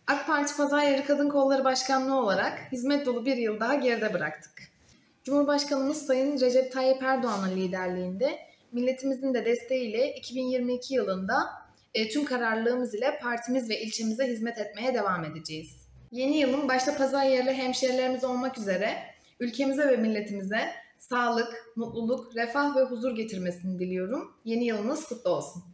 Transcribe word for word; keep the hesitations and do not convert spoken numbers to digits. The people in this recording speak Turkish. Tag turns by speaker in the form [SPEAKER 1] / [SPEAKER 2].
[SPEAKER 1] AK Parti Pazaryeri Kadın Kolları Başkanlığı olarak hizmet dolu bir yıl daha geride bıraktık. Cumhurbaşkanımız Sayın Recep Tayyip Erdoğan'ın liderliğinde milletimizin de desteğiyle iki bin yirmi iki yılında e, tüm kararlılığımız ile partimiz ve ilçemize hizmet etmeye devam edeceğiz. Yeni yılın başta Pazarıyerli hemşehrilerimiz olmak üzere ülkemize ve milletimize sağlık, mutluluk, refah ve huzur getirmesini diliyorum. Yeni yılınız kutlu olsun.